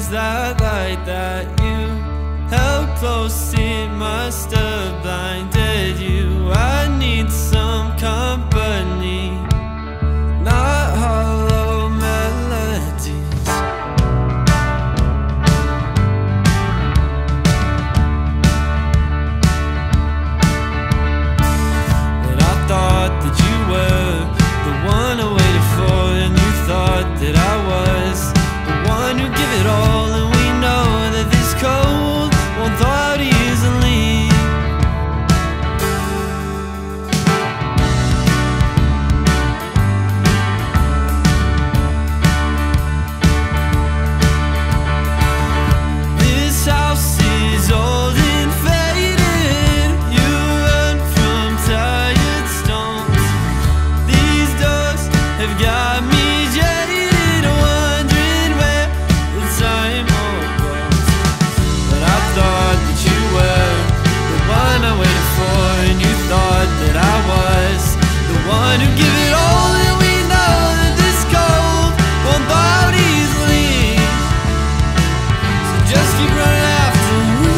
that light that you held close, it must have blinded you. I need some company, not hollow melodies. But I thought that you were the one I waited for, and you thought that I was the one who give it all. And we know that this cold won't thaw out easily. This house is old and faded. You run from tired stones. These doors have got me jaded, wondering where the time all goes. But I thought that you were the one I waited for, and you thought that I was the one who give it all. And we know that this cold won't thaw out easily, so just keep running after me.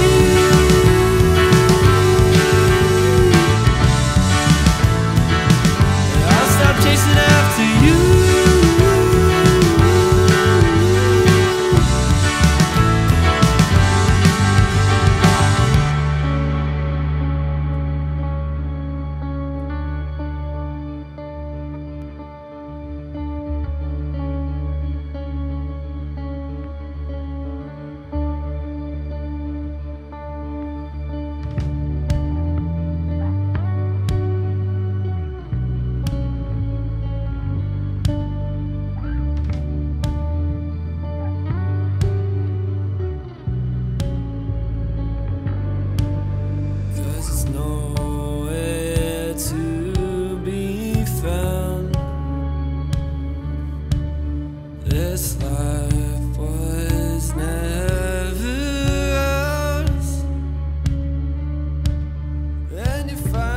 And I'll stop chasing after you. Cause it's nowhere to be found. This life was never ours. Then you find